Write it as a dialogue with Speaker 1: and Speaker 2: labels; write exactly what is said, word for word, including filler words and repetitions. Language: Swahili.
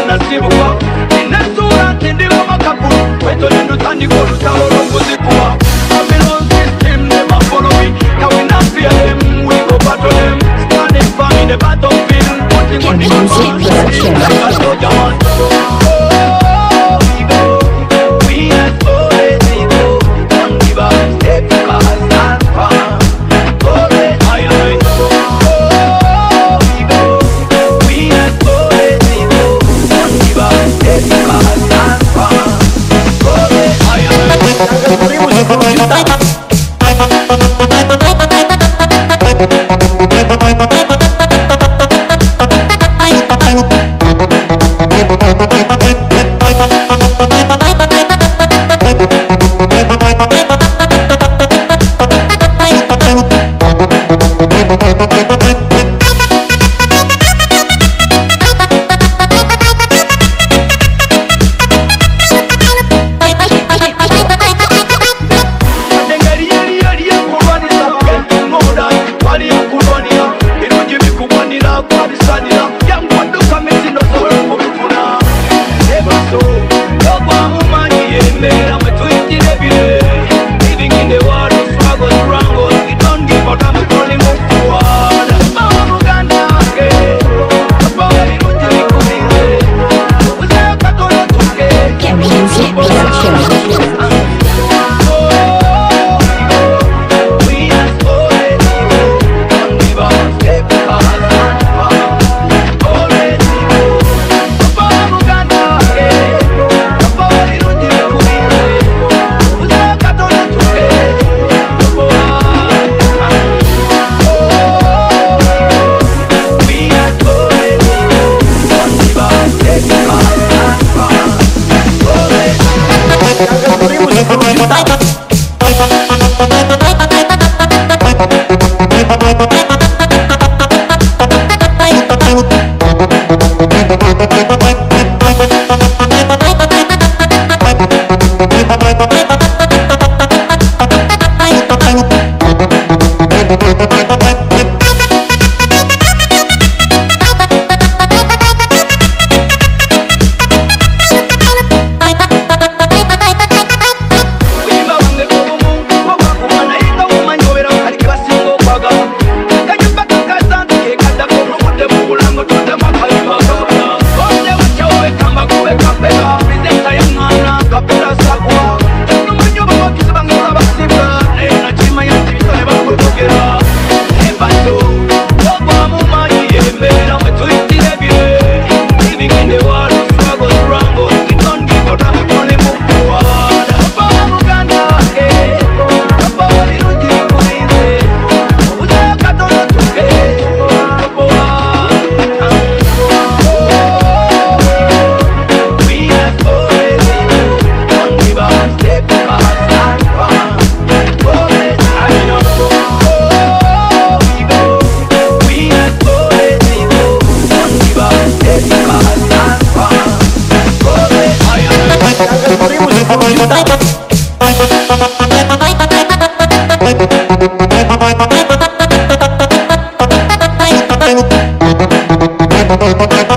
Speaker 1: nasibuka Inesura tindiwa makapu Weto nendo tani koru talo rongo zikuwa Babylon system never follow me Now we not fear them, we go battle them Standing firm in the battlefield Putting on the confusion Like a soldier man Oh, we go We are so ready go Don't give up, step because I stand firm Oh, I am Oh, we go We are so ready go Don't give up, step because I stand firm Oh, I am
Speaker 2: Bye.